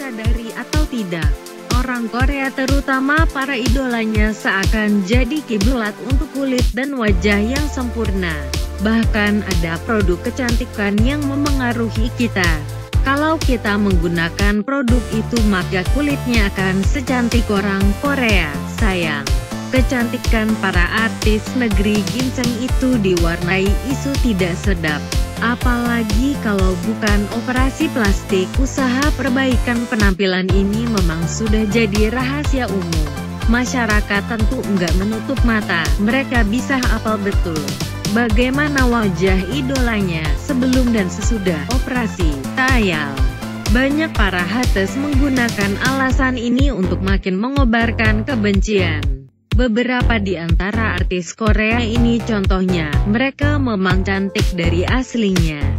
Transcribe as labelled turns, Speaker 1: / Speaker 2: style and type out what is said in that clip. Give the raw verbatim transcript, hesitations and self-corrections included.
Speaker 1: Sadari atau tidak, orang Korea terutama para idolanya seakan jadi kiblat untuk kulit dan wajah yang sempurna. Bahkan ada produk kecantikan yang memengaruhi kita. Kalau kita menggunakan produk itu maka kulitnya akan secantik orang Korea. Sayang, kecantikan para artis negeri ginseng itu diwarnai isu tidak sedap. Apalagi kalau bukan operasi plastik. Usaha perbaikan penampilan ini memang sudah jadi rahasia umum. Masyarakat tentu enggak menutup mata, mereka bisa hafal betul bagaimana wajah idolanya sebelum dan sesudah operasi. Tayal, banyak para haters menggunakan alasan ini untuk makin mengobarkan kebencian. Beberapa di antara artis Korea ini contohnya, mereka memang cantik dari aslinya.